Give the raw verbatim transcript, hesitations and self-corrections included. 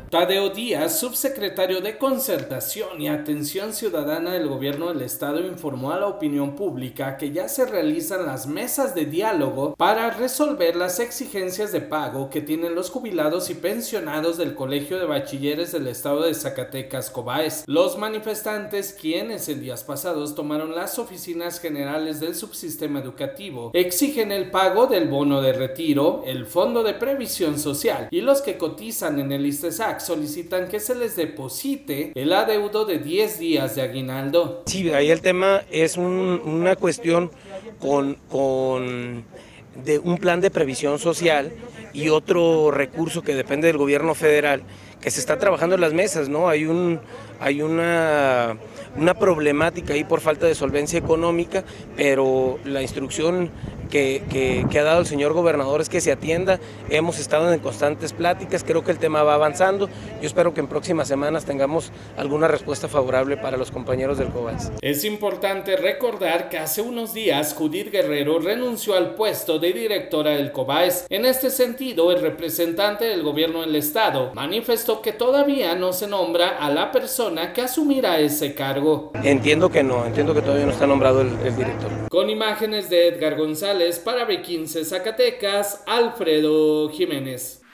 Tadeo Díaz, subsecretario de Concertación y Atención Ciudadana del Gobierno del Estado, informó a la opinión pública que ya se realizan las mesas de diálogo para resolver las exigencias de pago que tienen los jubilados y pensionados del Colegio de Bachilleres del Estado de Zacatecas, Cobaes. Los manifestantes, quienes en días pasados tomaron las oficinas generales del subsistema educativo, exigen el pago del bono de retiro, el Fondo de Previsión Social, y los que cotizan en el ISTESAC solicitan que se les deposite el adeudo de diez días de aguinaldo. Sí, ahí el tema es un, una cuestión con, con de un plan de previsión social y otro recurso que depende del gobierno federal, que se está trabajando en las mesas, ¿no? Hay un hay una, una problemática ahí por falta de solvencia económica, pero la instrucción que, que, que ha dado el señor gobernador es que se atienda. Hemos estado en constantes pláticas, creo que el tema va avanzando. Yo espero que en próximas semanas tengamos alguna respuesta favorable para los compañeros del Cobaes. Es importante recordar que hace unos días Judith Guerrero renunció al puesto de directora del Cobaes. En este sentido, el representante del gobierno del estado manifestó que todavía no se nombra a la persona que asumirá ese cargo. Entiendo que no, entiendo que todavía no está nombrado el, el director. Con imágenes de Edgar González para B quince Zacatecas, Alfredo Jiménez.